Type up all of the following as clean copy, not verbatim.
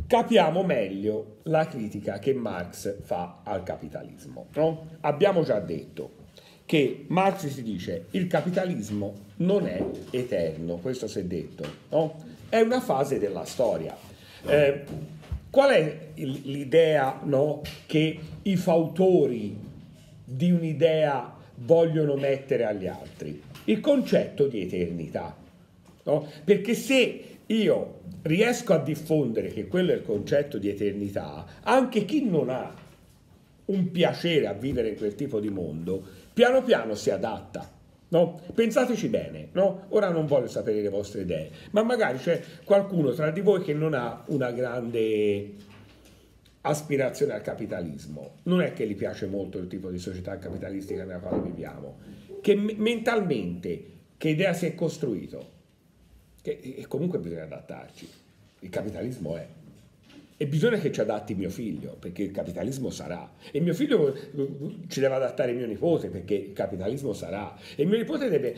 capiamo meglio la critica che Marx fa al capitalismo, no? Abbiamo già detto che Marx si dice il capitalismo non è eterno, questo si è detto, no? È una fase della storia. Qual è l'idea, no, che i fautori di un'idea vogliono mettere agli altri? Il concetto di eternità, no? Perché se io riesco a diffondere che quello è il concetto di eternità, anche chi non ha un piacere a vivere in quel tipo di mondo, piano piano si adatta. No? Pensateci bene, no? Ora non voglio sapere le vostre idee, ma magari c'è qualcuno tra di voi che non ha una grande aspirazione al capitalismo, non è che gli piace molto il tipo di società capitalistica nella quale viviamo, che mentalmente che idea si è costruito? Che comunque bisogna adattarci, il capitalismo è. E bisogna che ci adatti mio figlio, perché il capitalismo sarà. E mio figlio ci deve adattare mio nipote, perché il capitalismo sarà. E mio nipote deve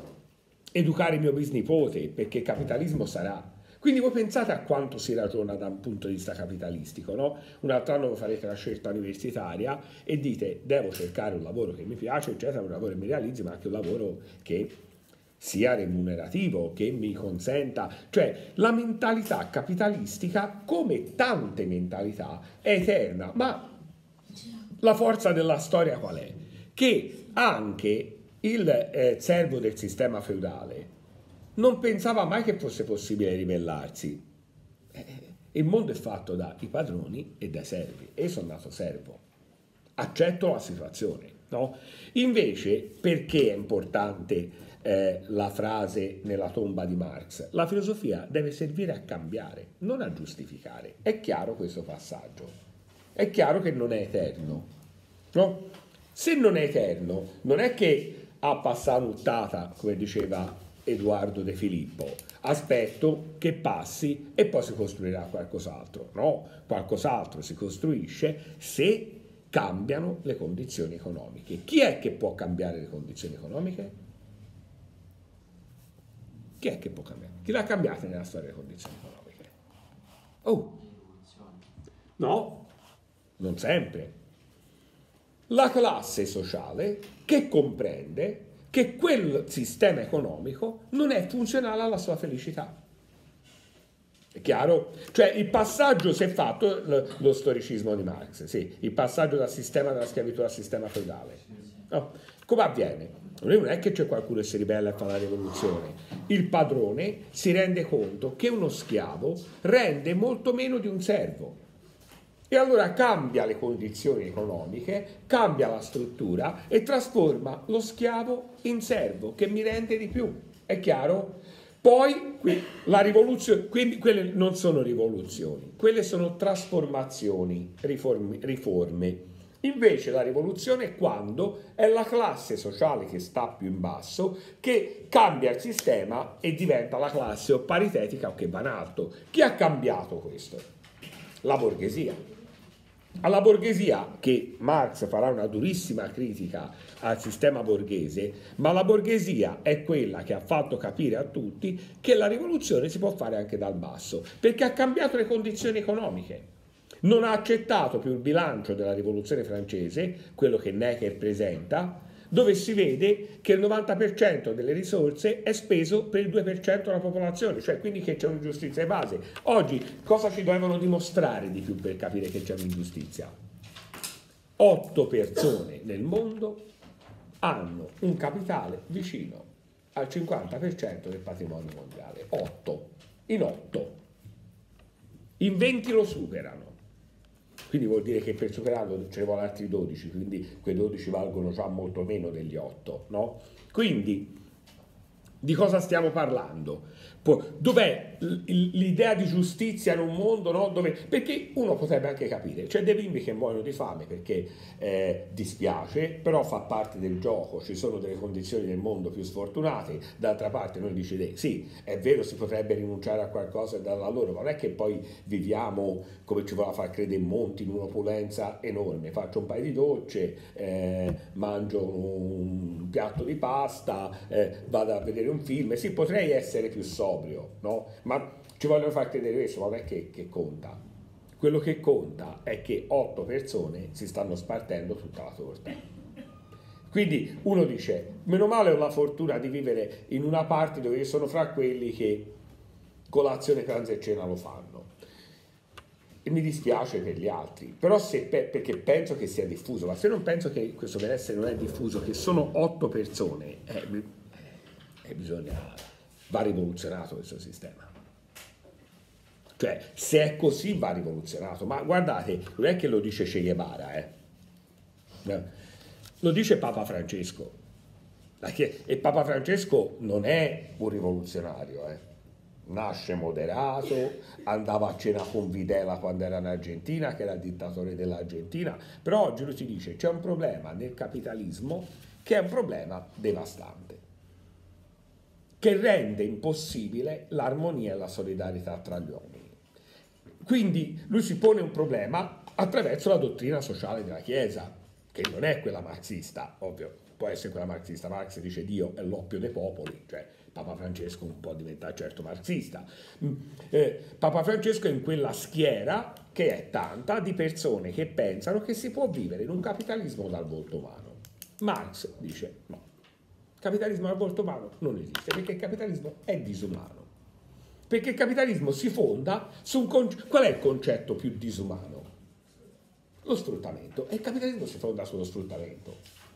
educare mio bisnipote, perché il capitalismo sarà. Quindi voi pensate a quanto si ragiona da un punto di vista capitalistico, no? Un altro anno farete la scelta universitaria e dite, devo cercare un lavoro che mi piace, eccetera, un lavoro che mi realizzi, ma anche un lavoro che sia remunerativo, che mi consenta, cioè la mentalità capitalistica, come tante mentalità, è eterna, ma la forza della storia qual è? Che anche il servo del sistema feudale non pensava mai che fosse possibile ribellarsi. Il mondo è fatto dai padroni e dai servi, e io sono nato servo, accetto la situazione, no? Invece, perché è importante la frase nella tomba di Marx? La filosofia deve servire a cambiare, non a giustificare. È chiaro questo passaggio? È chiaro che non è eterno, no? Se non è eterno, non è che a passare un'uttata, come diceva Edoardo De Filippo, aspetto che passi e poi si costruirà qualcos'altro. No, qualcos'altro si costruisce se cambiano le condizioni economiche. Chi è che può cambiare le condizioni economiche? Chi è che può cambiare? Chi l'ha cambiata nella storia delle condizioni economiche? Oh, no, non sempre. La classe sociale che comprende che quel sistema economico non è funzionale alla sua felicità. È chiaro? Cioè il passaggio si è fatto, lo storicismo di Marx, sì, il passaggio dal sistema della schiavitù al sistema feudale. No? Come avviene? Non è che c'è qualcuno che si ribella e fa la rivoluzione. Il padrone si rende conto che uno schiavo rende molto meno di un servo. E allora cambia le condizioni economiche, cambia la struttura e trasforma lo schiavo in servo che mi rende di più. È chiaro? Poi la rivoluzione, quindi quelle non sono rivoluzioni, quelle sono trasformazioni, riforme. Invece la rivoluzione è quando è la classe sociale che sta più in basso che cambia il sistema e diventa la classe o paritetica o che va in alto. Chi ha cambiato questo? La borghesia. Alla borghesia, che Marx farà una durissima critica al sistema borghese, ma la borghesia è quella che ha fatto capire a tutti che la rivoluzione si può fare anche dal basso, perché ha cambiato le condizioni economiche. Non ha accettato più il bilancio della rivoluzione francese, quello che Necker presenta, dove si vede che il 90% delle risorse è speso per il 2% della popolazione, cioè quindi che c'è un'ingiustizia di base. Oggi cosa ci devono dimostrare di più per capire che c'è un'ingiustizia? 8 persone nel mondo hanno un capitale vicino al 50% del patrimonio mondiale. 8. In 8. In 20 lo superano. Quindi vuol dire che per superarlo ce ne vuole altri 12, quindi quei 12 valgono già molto meno degli 8, no? Quindi, di cosa stiamo parlando? Dov'è l'idea di giustizia in un mondo, no? Perché uno potrebbe anche capire, c'è dei bimbi che muoiono di fame perché dispiace, però fa parte del gioco, ci sono delle condizioni del mondo più sfortunate, d'altra parte noi dice, sì, è vero, si potrebbe rinunciare a qualcosa e dalla loro, ma non è che poi viviamo come ci vuole far credere in Monti, in un'opulenza enorme, faccio un paio di docce, mangio un piatto di pasta, vado a vedere un film, potrei essere più sobrio, no? Ma ci vogliono far credere questo, ma non è che conta. quello che conta è che 8 persone si stanno spartendo tutta la torta. Quindi uno dice, meno male ho la fortuna di vivere in una parte dove io sono fra quelli che colazione, pranzo e cena lo fanno. E mi dispiace per gli altri, però perché penso che sia diffuso, ma se non penso che questo benessere non è diffuso, che sono 8 persone, va rivoluzionato questo sistema. Cioè, se è così va rivoluzionato. Ma guardate, non è che lo dice Che Guevara, no. Lo dice Papa Francesco. E Papa Francesco non è un rivoluzionario, Nasce moderato, andava a cena con Videla quando era in Argentina, che era il dittatore dell'Argentina, però oggi lui ti dice c'è un problema nel capitalismo che è un problema devastante, che rende impossibile l'armonia e la solidarietà tra gli uomini. Quindi lui si pone un problema attraverso la dottrina sociale della Chiesa, che non è quella marxista, ovvio, può essere quella marxista. Marx dice Dio è l'oppio dei popoli, cioè Papa Francesco un po' diventa certo marxista. Papa Francesco è in quella schiera, che è tanta, di persone che pensano che si può vivere in un capitalismo dal volto umano. Marx dice no, il capitalismo dal volto umano non esiste, perché il capitalismo è disumano. Perché il capitalismo si fonda su qual è il concetto più disumano? Lo sfruttamento. E il capitalismo si fonda sullo sfruttamento.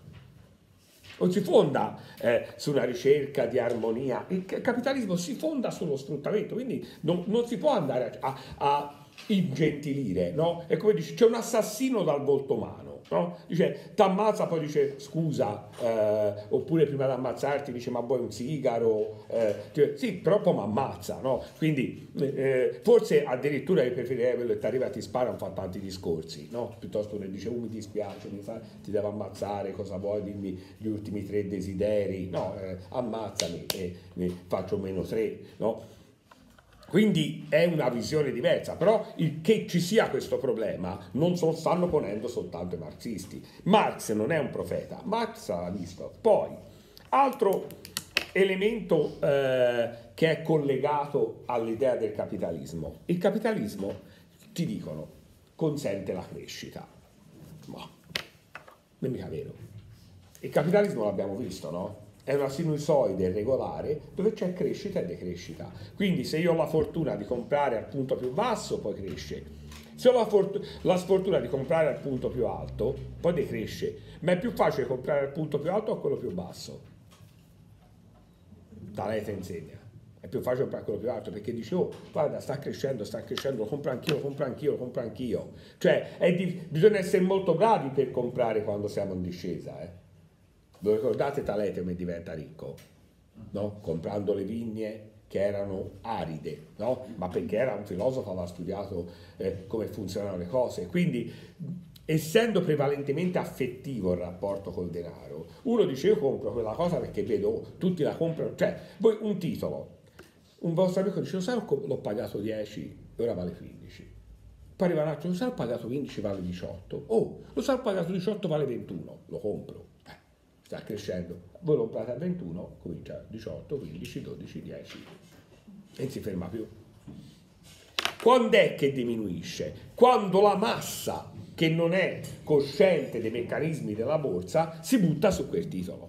Non si fonda su una ricerca di armonia. Il capitalismo si fonda sullo sfruttamento, quindi non si può andare a ingentilire, no? È come dice, c'è un assassino dal volto umano, no? Dice, t'ammazza, poi dice scusa, oppure prima di ammazzarti dice ma vuoi un sigaro? Cioè, sì, però poi mi ammazza, no? Quindi forse addirittura io preferirei quello che ti arriva e ti spara, non fa tanti discorsi, no? Piuttosto che dice mi dispiace, ti devo ammazzare, cosa vuoi, dimmi gli ultimi 3 desideri, no? Ammazzami e ne faccio -3, no? Quindi è una visione diversa, però che ci sia questo problema non lo stanno ponendo soltanto i marxisti. Marx non è un profeta, Marx l'ha visto. Poi, altro elemento che è collegato all'idea del capitalismo. Il capitalismo, ti dicono, consente la crescita. Ma non è mica vero. Il capitalismo l'abbiamo visto, no? È una sinusoide regolare dove c'è crescita e decrescita. Quindi se io ho la fortuna di comprare al punto più basso, poi cresce. Se ho la sfortuna di comprare al punto più alto, poi decresce. Ma è più facile comprare al punto più alto o a quello più basso? Talete insegna. È più facile comprare quello più alto perché dice, oh, guarda, sta crescendo, lo compro anch'io. Cioè, bisogna essere molto bravi per comprare quando siamo in discesa, Lo ricordate Talete come diventa ricco? No? Comprando le vigne che erano aride, no? Ma perché era un filosofo, aveva studiato come funzionano le cose. Quindi, essendo prevalentemente affettivo il rapporto col denaro, uno dice io compro quella cosa perché vedo tutti la comprano. Cioè, voi un titolo, un vostro amico dice, lo sai, l'ho pagato 10, ora vale 15. Poi arriva un altro, lo sai, l'ho pagato 15, vale 18. Oh, lo sai, l'ho pagato 18, vale 21, lo compro. Sta crescendo, voi lo comprate a 21, comincia a 18, 15, 12, 10 e non si ferma più. Quando è che diminuisce? Quando la massa che non è cosciente dei meccanismi della borsa si butta su quel titolo.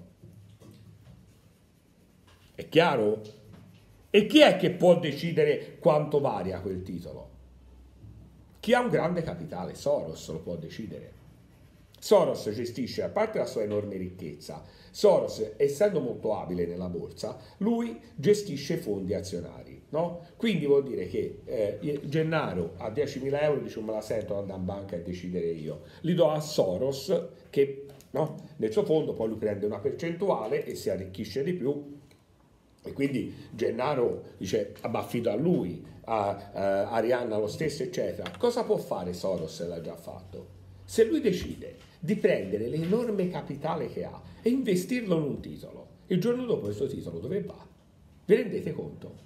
È chiaro? E chi è che può decidere quanto varia quel titolo? Chi ha un grande capitale, Soros lo può decidere. Soros gestisce, a parte la sua enorme ricchezza, Soros, essendo molto abile nella borsa, lui gestisce fondi azionari, no? Quindi vuol dire che Gennaro a 10.000 euro dice me la sento, andare in banca e decidere io. Li do a Soros che, no? Nel suo fondo poi lui prende una percentuale e si arricchisce di più. E quindi Gennaro dice affido a lui, a Arianna lo stesso, eccetera. Cosa può fare Soros se l'ha già fatto? Se lui decide di prendere l'enorme capitale che ha e investirlo in un titolo, il giorno dopo questo titolo dove va? Vi rendete conto?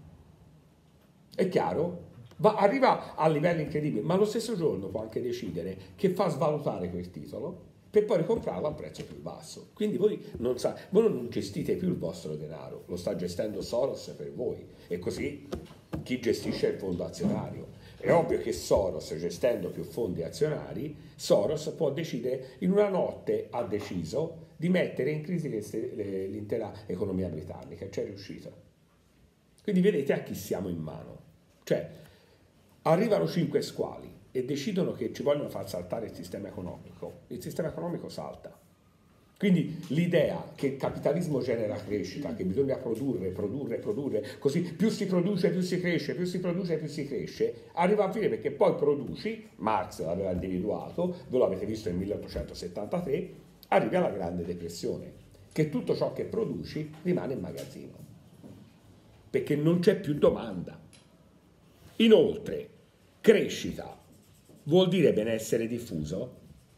È chiaro? Arriva a livelli incredibili, ma lo stesso giorno può anche decidere che fa svalutare quel titolo per poi ricomprarlo a un prezzo più basso. Quindi voi non gestite più il vostro denaro, lo sta gestendo Soros per voi. E così chi gestisce il fondo azionario. È ovvio che Soros, gestendo più fondi azionari, Soros può decidere, in una notte ha deciso di mettere in crisi l'intera economia britannica, e ci è riuscito. Quindi vedete a chi siamo in mano. Cioè, arrivano 5 squali e decidono che ci vogliono far saltare il sistema economico salta. Quindi l'idea che il capitalismo genera crescita, che bisogna produrre, così più si produce più si cresce, più si produce più si cresce, arriva a finire perché poi produci, Marx l'aveva individuato, voi l'avete visto nel 1873, arrivi alla Grande Depressione, che tutto ciò che produci rimane in magazzino, perché non c'è più domanda. Inoltre, crescita vuol dire benessere diffuso?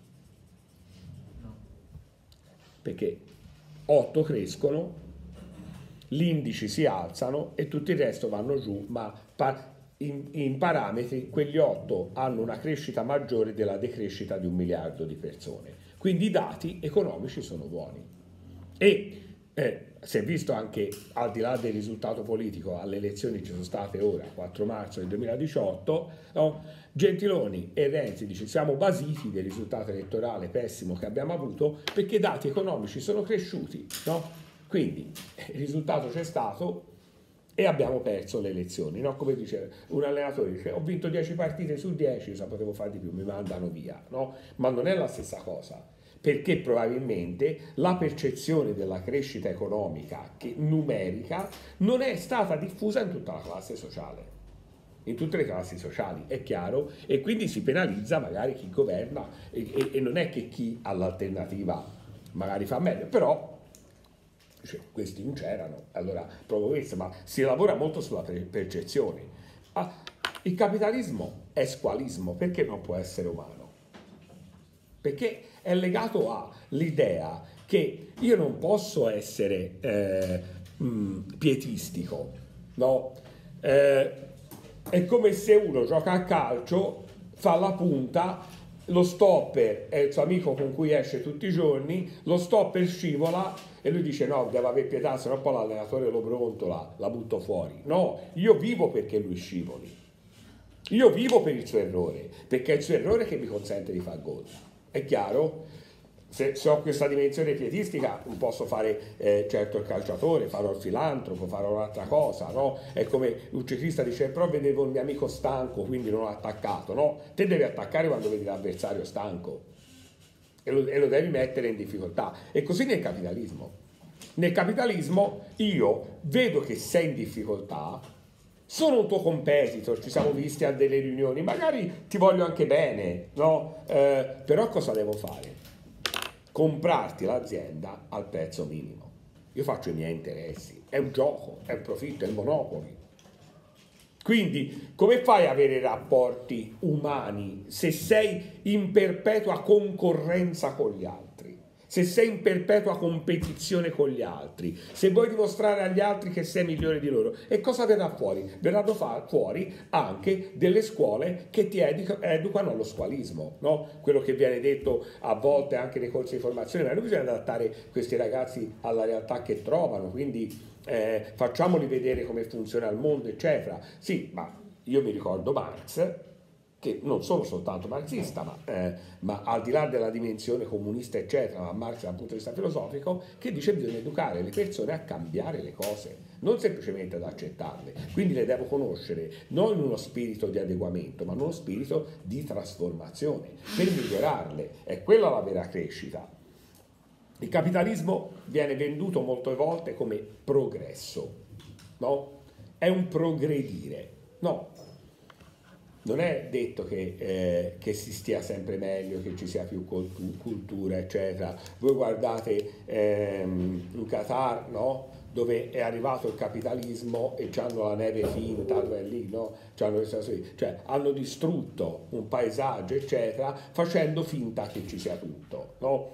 Perché 8 crescono, gli indici si alzano e tutto il resto vanno giù, ma in parametri quegli 8 hanno una crescita maggiore della decrescita di 1 miliardo di persone. Quindi i dati economici sono buoni. E si è visto anche, al di là del risultato politico, alle elezioni ci sono state ora, 4 marzo del 2018, no? Gentiloni e Renzi dice siamo basiti del risultato elettorale pessimo che abbiamo avuto perché i dati economici sono cresciuti, no? Quindi il risultato c'è stato e abbiamo perso le elezioni, no? Come dice un allenatore, dice ho vinto 10 partite su 10, se potevo fare di più mi mandano via, no? Ma non è la stessa cosa, perché probabilmente la percezione della crescita economica numerica non è stata diffusa in tutta la classe sociale, in tutte le classi sociali, è chiaro, e quindi si penalizza magari chi governa e non è che chi all'alternativa magari fa meglio, però cioè, questi non c'erano, allora proprio questo, ma si lavora molto sulla percezione. Il capitalismo è squalismo, perché non può essere umano? Perché è legato all'idea che io non posso essere pietistico, no? È come se uno gioca a calcio, fa la punta, lo stopper è il suo amico con cui esce tutti i giorni, lo stopper scivola e lui dice no, deve avere pietà, se no poi l'allenatore lo brontola, la butto fuori. No, io vivo perché lui scivoli. Io vivo per il suo errore, perché è il suo errore che mi consente di far gol. È chiaro? Se ho questa dimensione pietistica non posso fare certo il calciatore, farò il filantropo, farò un'altra cosa, no? È come un ciclista dice però vedevo il mio amico stanco quindi non ho attaccato, no? Te devi attaccare quando vedi l'avversario stanco e lo devi mettere in difficoltà. E così nel capitalismo. Nel capitalismo io vedo che sei in difficoltà, sono un tuo competitor, ci siamo visti a delle riunioni, magari ti voglio anche bene, no? Però cosa devo fare? Comprarti l'azienda al prezzo minimo. Io faccio i miei interessi, è un gioco, è un profitto, è il Monopoli. Quindi come fai ad avere rapporti umani se sei in perpetua concorrenza con gli altri? Se sei in perpetua competizione con gli altri, se vuoi dimostrare agli altri che sei migliore di loro, e cosa verrà fuori? Verranno fuori anche delle scuole che ti educano allo squalismo, no? Quello che viene detto a volte anche nei corsi di formazione, ma noi bisogna adattare questi ragazzi alla realtà che trovano, quindi facciamoli vedere come funziona il mondo, eccetera. Sì, ma io mi ricordo Marx, che non sono soltanto marxista, ma al di là della dimensione comunista, eccetera, ma Marx dal punto di vista filosofico, che dice che bisogna educare le persone a cambiare le cose, non semplicemente ad accettarle. Quindi le devo conoscere non in uno spirito di adeguamento, ma in uno spirito di trasformazione, per migliorarle. È quella la vera crescita. Il capitalismo viene venduto molte volte come progresso, no? È un progredire, no? Non è detto che si stia sempre meglio, che ci sia più cultura, eccetera. Voi guardate in Qatar, no? Dove è arrivato il capitalismo e hanno la neve finta, dove è lì, no? Cioè, hanno distrutto un paesaggio, eccetera, facendo finta che ci sia tutto, no?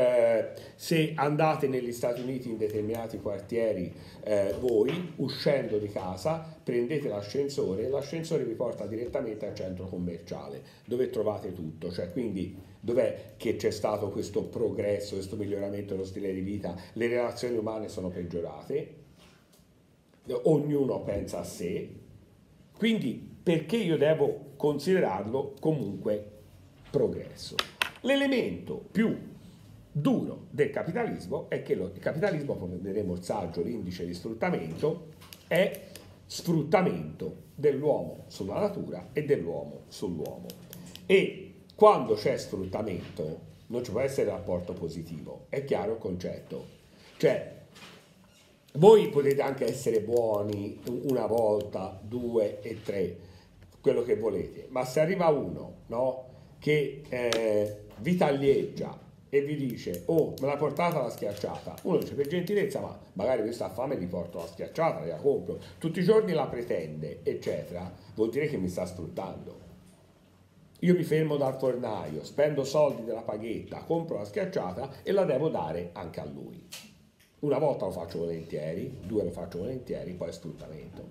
Se andate negli Stati Uniti in determinati quartieri, voi uscendo di casa prendete l'ascensore e l'ascensore vi porta direttamente al centro commerciale dove trovate tutto, cioè quindi dov'è che c'è stato questo progresso, questo miglioramento dello stile di vita? Le relazioni umane sono peggiorate, ognuno pensa a sé, Quindi perché io devo considerarlo comunque progresso? L'elemento più duro del capitalismo è che il capitalismo, come vedremo il saggio, l'indice di sfruttamento, è sfruttamento dell'uomo sulla natura e dell'uomo sull'uomo. E quando c'è sfruttamento non ci può essere rapporto positivo, è chiaro il concetto. Cioè, voi potete anche essere buoni una volta, 2 e 3, quello che volete, ma se arriva uno, no, che vi taglieggia e vi dice: oh, me l'ha portata la schiacciata, uno dice per gentilezza, ma magari questa ha fame, gli porto la schiacciata, la compro, tutti i giorni la pretende, eccetera, vuol dire che mi sta sfruttando. Io mi fermo dal fornaio, spendo soldi della paghetta, compro la schiacciata e la devo dare anche a lui. Una volta lo faccio volentieri, 2 lo faccio volentieri, poi è sfruttamento.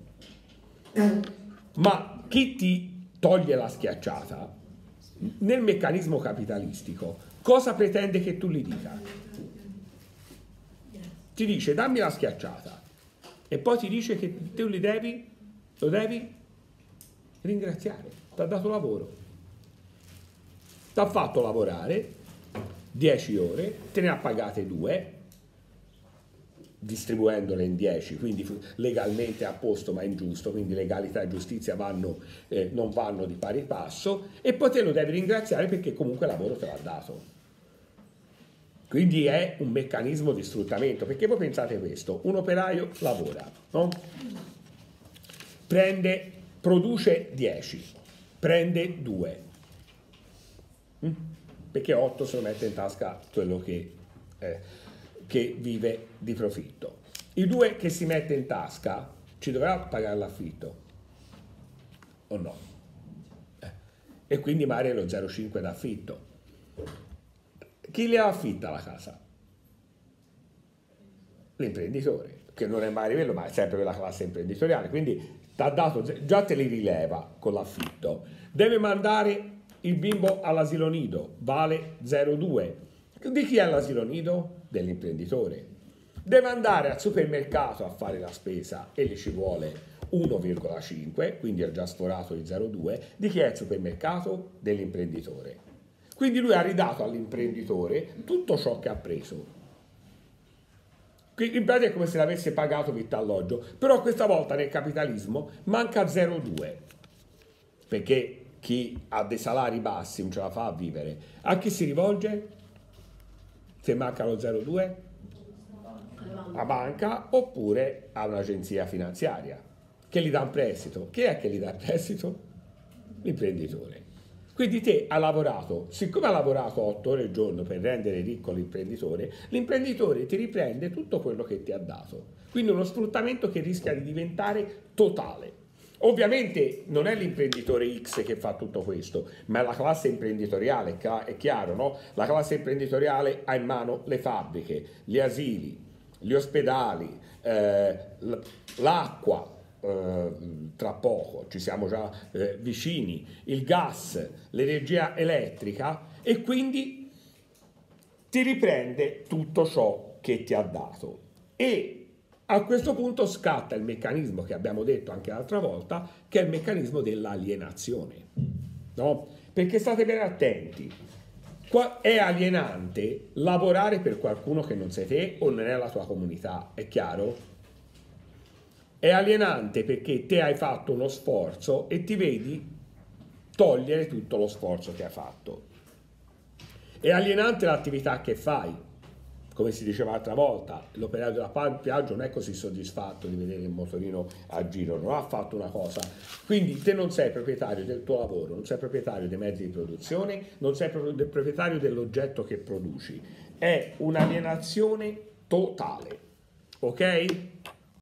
Ma chi ti toglie la schiacciata, nel meccanismo capitalistico, cosa pretende che tu gli dica? Ti dice dammi la schiacciata e poi ti dice che tu lo devi ringraziare, ti ha dato lavoro, ti ha fatto lavorare 10 ore, te ne ha pagate 2, distribuendole in 10, quindi legalmente a posto ma ingiusto, quindi legalità e giustizia non vanno di pari passo, e poi te lo devi ringraziare perché comunque lavoro te l'ha dato. Quindi è un meccanismo di sfruttamento, perché voi pensate questo: un operaio lavora, no? Produce 10, prende 2, perché 8 se lo mette in tasca quello che vive di profitto. I 2 che si mette in tasca ci dovrà pagare l'affitto o no? E quindi magari è lo 0,5 d'affitto. Chi le affitta la casa? L'imprenditore, che non è mai quello, ma è sempre quella classe imprenditoriale, quindi t'ha dato, già te li rileva con l'affitto. Deve mandare il bimbo all'asilo nido, vale 0,2. Di chi è l'asilo nido? Dell'imprenditore. Deve andare al supermercato a fare la spesa e gli ci vuole 1,5, quindi ha già sforato il 0,2. Di chi è il supermercato? Dell'imprenditore. Quindi lui ha ridato all'imprenditore tutto ciò che ha preso. In pratica è come se l'avesse pagato vitto alloggio, però questa volta nel capitalismo manca 0,2, perché chi ha dei salari bassi non ce la fa a vivere. A chi si rivolge? Se manca lo 0,2? A banca oppure a un'agenzia finanziaria che gli dà un prestito. Chi è che gli dà il prestito? L'imprenditore. Quindi te hai lavorato, siccome ha lavorato 8 ore al giorno per rendere ricco l'imprenditore ti riprende tutto quello che ti ha dato. Quindi uno sfruttamento che rischia di diventare totale. Ovviamente non è l'imprenditore X che fa tutto questo, ma è la classe imprenditoriale, è chiaro, no? La classe imprenditoriale ha in mano le fabbriche, gli asili, gli ospedali, l'acqua, tra poco, ci siamo già vicini, il gas, l'energia elettrica, e quindi ti riprende tutto ciò che ti ha dato. E a questo punto scatta il meccanismo che abbiamo detto anche l'altra volta, che è il meccanismo dell'alienazione, no? Perché state ben attenti, è alienante lavorare per qualcuno che non sei te o non è la tua comunità, è chiaro? È alienante perché te hai fatto uno sforzo e ti vedi togliere tutto lo sforzo che hai fatto. È alienante l'attività che fai. Come si diceva l'altra volta, l'operaio della Piaggio non è così soddisfatto di vedere il motorino a giro, non ha fatto una cosa. Quindi te non sei proprietario del tuo lavoro, non sei proprietario dei mezzi di produzione, non sei proprietario dell'oggetto che produci. È un'alienazione totale, ok?